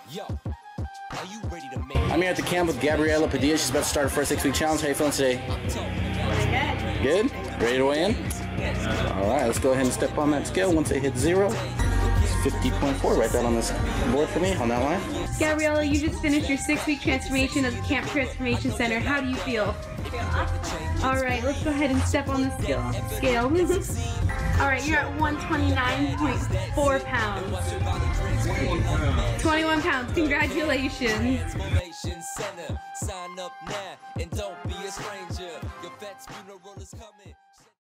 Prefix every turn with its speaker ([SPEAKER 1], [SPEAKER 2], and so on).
[SPEAKER 1] I'm here at the camp with Gabriela Padilla. She's about to start her first 6-week challenge. How you feeling today? Good. Ready to weigh in? All right, let's go ahead and step on that scale. Once it hits 0, it's 50.4. Write that on this board for me on that line.
[SPEAKER 2] Gabriela, you just finished your 6-week transformation at the Camp Transformation Center. How do you feel? All right, let's go ahead and step on the scale. All right, you're at 129.4 pounds. 21 pounds. Congratulations. Sign up now and don't be a stranger. Your vet's funeral is coming.